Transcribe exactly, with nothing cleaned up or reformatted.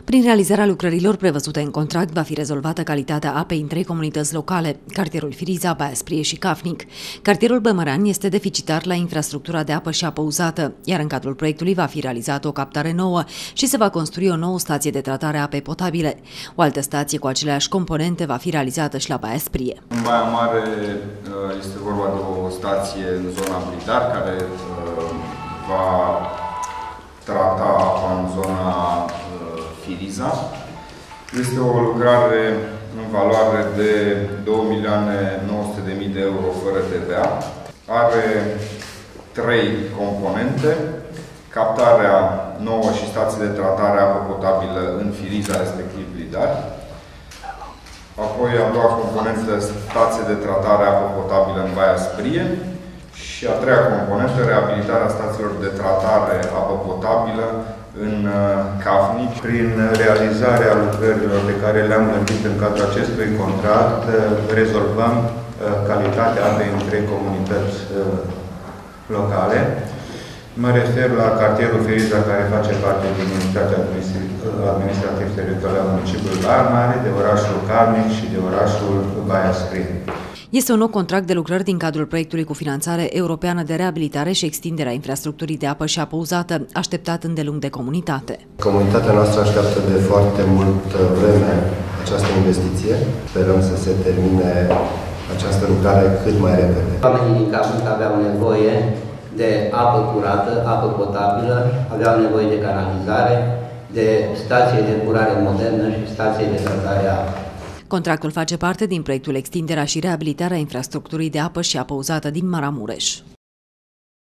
Prin realizarea lucrărilor prevăzute în contract va fi rezolvată calitatea apei în trei comunități locale, cartierul Firiza, Baia Sprie și Cafnic. Cartierul Bămărean este deficitar la infrastructura de apă și apă uzată, iar în cadrul proiectului va fi realizată o captare nouă și se va construi o nouă stație de tratare a apei potabile. O altă stație cu aceleași componente va fi realizată și la Baia Sprie. În Baia Mare este vorba de o stație în zona Blidar, care va trata apa în zona Firiza. Este o lucrare în valoare de două milioane nouă sute de mii de euro fără T V A. Are trei componente: captarea nouă și stație de tratare a apă potabilă în Firiza, respectiv Blidar. Apoi a doua componentă, stație de tratare a apă potabilă în Baia Sprie. Și a treia componentă, reabilitarea stațiilor de tratare apă potabilă în Cafnic. Prin realizarea lucrărilor pe care le-am gândit în cadrul acestui contract, rezolvăm calitatea apei în trei comunități locale. Mă refer la cartierul Firiza, care face parte din unitatea administrativ-teritorială a municipiului Baia Mare, de orașul Cafnic și de orașul Baia Sprie. Este un nou contract de lucrări din cadrul proiectului cu finanțare europeană de reabilitare și extinderea infrastructurii de apă și apă uzată, așteptat îndelung de comunitate. Comunitatea noastră așteaptă de foarte mult vreme această investiție. Sperăm să se termine această lucrare cât mai repede. Oamenii din Cafnic aveau nevoie de apă curată, apă potabilă, aveau nevoie de canalizare, de stație de curare modernă și stație de tratare a apei. Contractul face parte din proiectul Extinderea și reabilitarea infrastructurii de apă și apă uzată din Maramureș.